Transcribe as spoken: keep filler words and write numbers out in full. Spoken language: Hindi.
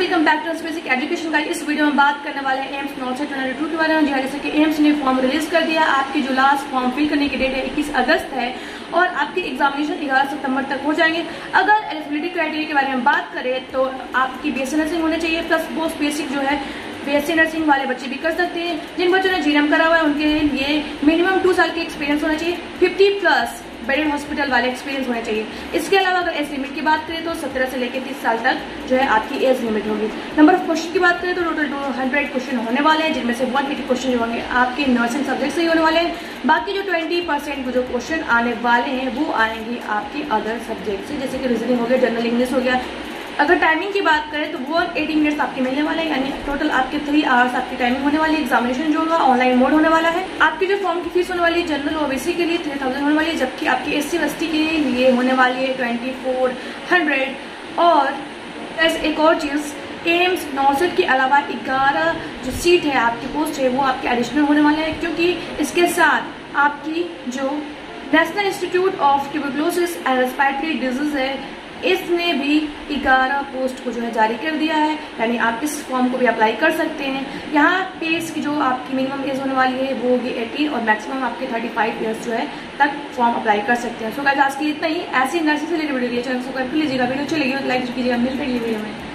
Welcome back to Basic Education Guide. इस वीडियो में बात करने वाले हैं एम्स नॉट टू के बारे में। जी हाँ, जैसे कि एम्स ने फॉर्म रिलीज कर दिया। आपकी जो लास्ट फॉर्म फिल करने की डेट है इक्कीस अगस्त है और आपकी एग्जामिनेशन ग्यारह सितंबर तक हो जाएंगे। अगर एलिजिबिलिटी क्राइटेरिया के बारे में बात करें तो आपकी बीएससी नर्सिंग होनी चाहिए, प्लस पोस्ट बेसिक जो है बीएससी नर्सिंग वाले बच्चे भी कर सकते हैं। जिन बच्चों ने जीएनएम करा हुआ है उनके लिए मिनिमम टू साल की एक्सपीरियंस होना चाहिए, फिफ्टी प्लस बेडेड हॉस्पिटल वाले एक्सपीरियंस होने चाहिए। इसके अलावा अगर एज लिमिट की बात करें तो सत्रह से लेकर तीस साल तक जो है आपकी एज लिमिट होगी। नंबर ऑफ क्वेश्चन की बात करें तो टोटल टू हंड्रेड क्वेश्चन होने वाले हैं, जिनमें से वन एटी क्वेश्चन जो होंगे आपके नर्सिंग सब्जेक्ट से ही होने वाले हैं। बाकी जो ट्वेंटी परसेंट जो क्वेश्चन आने वाले हैं वो आएंगे आपके अदर सब्जेक्ट से, जैसे कि रीजनिंग हो गया, जनरल इंग्लिश हो गया। अगर टाइमिंग की बात करें तो वो एटी मिनट्स आपके मिलने वाले हैं, यानी टोटल आपके थ्री आवर्स आपकी टाइमिंग होने वाली है। एग्जामिनेशन जो होगा ऑनलाइन मोड होने वाला है। आपकी जो फॉर्म की फीस होने वाली है जनरल ओबीसी के लिए थ्री थाउजेंड होने वाली है, जबकि आपकी एस सी एस टी के लिए होने वाली है ट्वेंटी फोर हंड्रेड। और एक और चीज़, एम्स नॉर्सेट के अलावा ग्यारह जो सीट है आपकी पोस्ट है वो आपके एडिशनल होने वाले हैं, क्योंकि इसके साथ आपकी जो National Institute of Tuberculosis and Respiratory Disease है इसने भी ग्यारह पोस्ट को जो है जारी कर दिया है, यानी आप इस फॉर्म को भी अप्लाई कर सकते हैं। यहाँ पेज की जो आपकी मिनिमम एज होने वाली है वो होगी एटीन और मैक्सिमम आपके थर्टी फाइव ईयर्स जो है तक फॉर्म अप्लाई कर सकते हैं। सो गाइस आज के लिए इतना ही। ऐसी नर्सिंग से रिलेटेड वीडियो चैनल सब्सक्राइब कर लीजिएगा। वीडियो अच्छी लगी हो तो लाइक कीजिएगा। मिलते हैं वीडियो में।